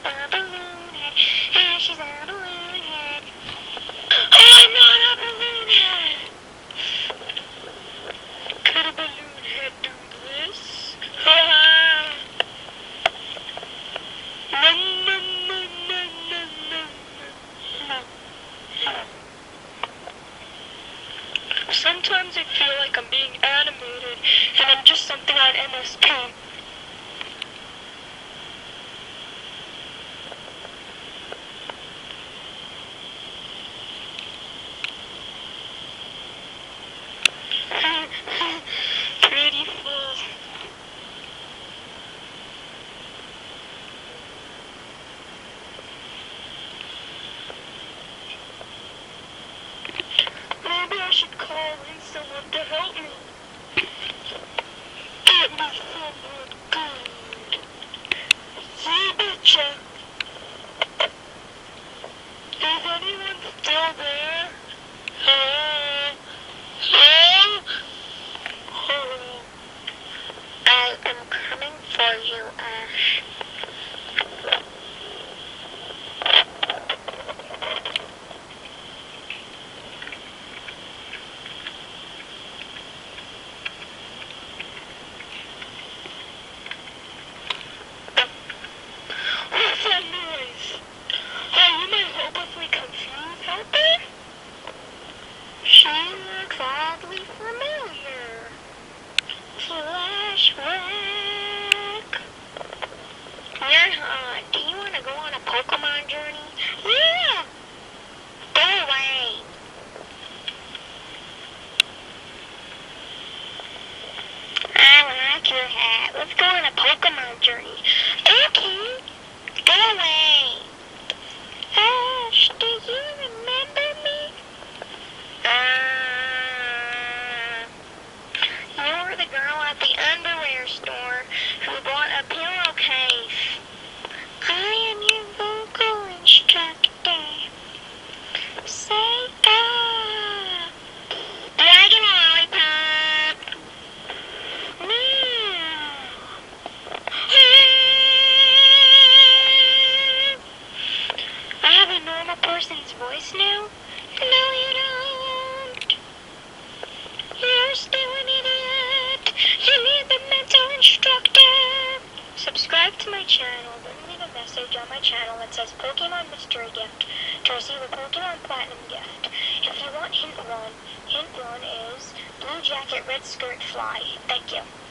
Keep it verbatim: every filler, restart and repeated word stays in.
a balloon head. Ah, she's a balloon head. I'm not a balloon head. Could a balloon head do this? Ha Sometimes I feel like I'm being animated and I'm just something on M S P. Pretty full. Maybe I should call in someone to help me. Get me someone good. See, betcha. Is anyone still there? Hello? Hello? Hello? I am coming for you, Ash. What's that noise? Oh, you might hopelessly confused helper? She looks oddly familiar. Flashback. You're hot. Do you want to go on a Pokemon journey? Yeah! Go away. I like your hat. Let's go on a Pokemon journey. Okay. Go away. Ash, do you remember me? Uh, you were the girl at the underwear store who bought a pillowcase. I am your vocal instructor. Say ah. Do I get a lollipop? No. I have a normal person's voice now? No, you don't. You're still an idiot. You need the mental instructor. Subscribe to my channel, then leave a message on my channel that says Pokemon Mystery Gift to receive a Pokemon Platinum gift. If you want hint one, hint one is Blue Jacket, Red Skirt, Fly. Thank you.